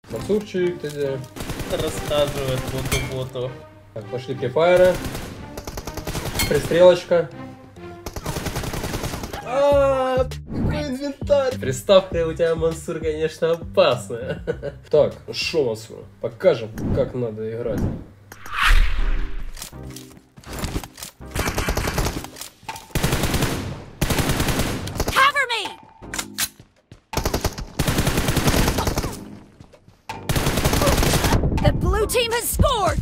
Мансурчик, ты где? Рассказывает боту-боту. Так, пошли префайры. Пристрелочка. Какой инвентарь! Приставка у тебя, Мансур, конечно, опасная. Так, ну шо, Мансур, покажем, как надо играть. The blue team has scored!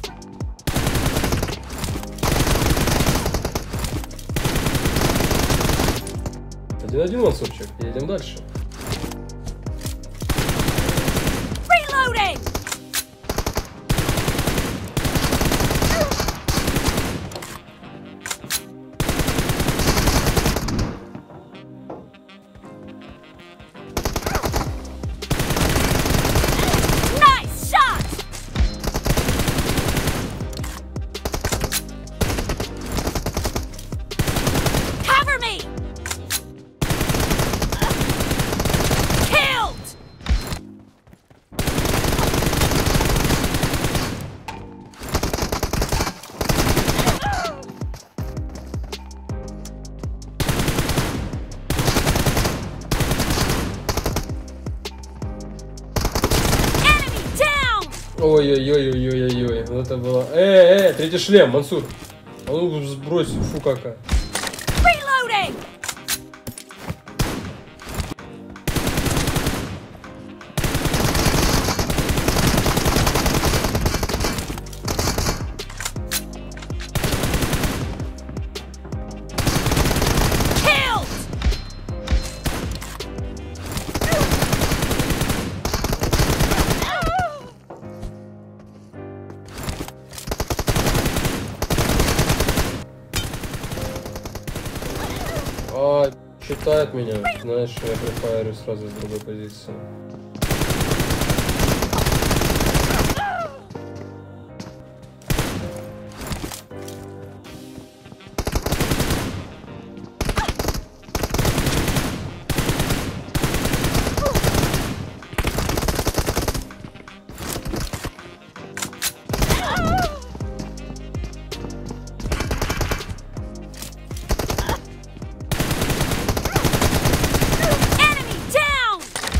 1-1, Мансурчик, едем дальше. Reloading! Nice shot! Cover me! Killed! Enemy down! Ой-ой-ой-ой-ой-ой, вот это было. Третий шлем, Мансур. А ну сбрось, фу какая. Reloading! Killed! Читает меня. Знаешь, я префайрю сразу с другой позиции. Enemy down!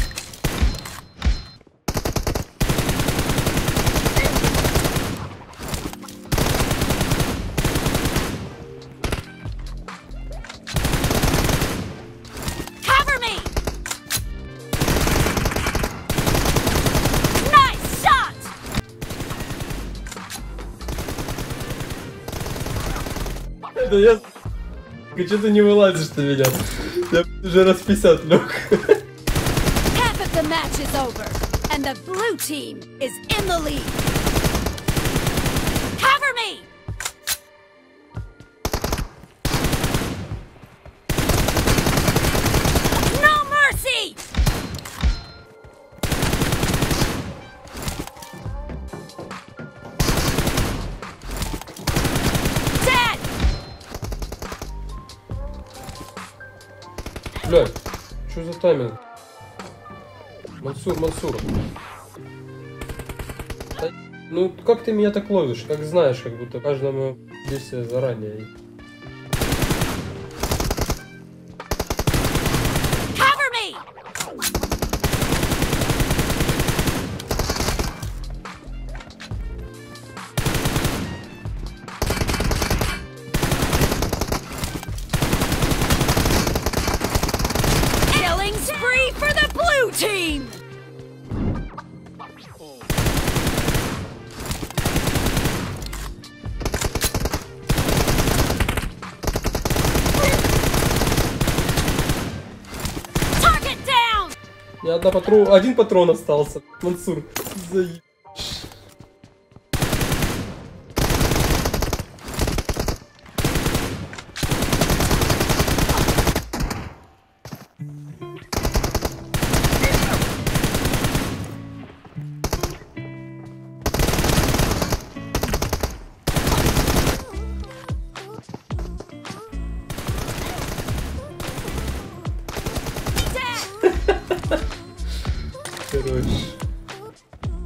Cover me! Nice shot! Это я... Что ты не вылазишь на меня? Я уже раз 50 лег. Half of the match is over, and the blue team is in the lead. Cover me! No mercy! Dead! Блядь, что за тайминг? Мансур. Да, ну, как ты меня так ловишь? Как знаешь, как будто каждому действие заранее. Cover me! Killing spree for the blue team! Target down! Один патрон остался. Мансур, заеб... Короче.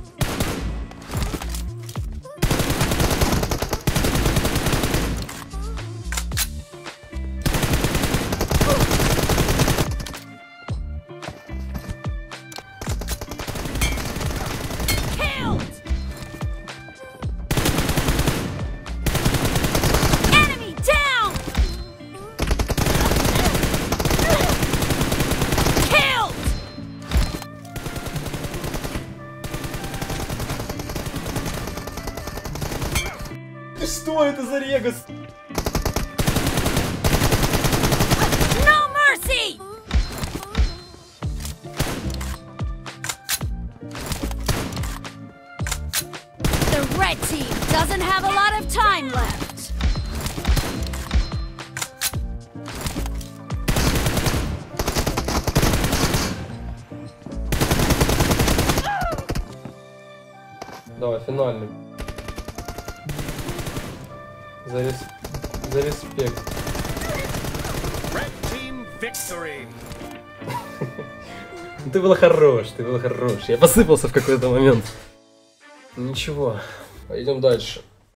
Ты что это за регас? No mercy! The red team doesn't have a lot of time left. Давай, финальный. За респект. Red team victory. Ты был хорош, ты был хорош. Я посыпался в какой-то момент. Ничего, пойдем дальше.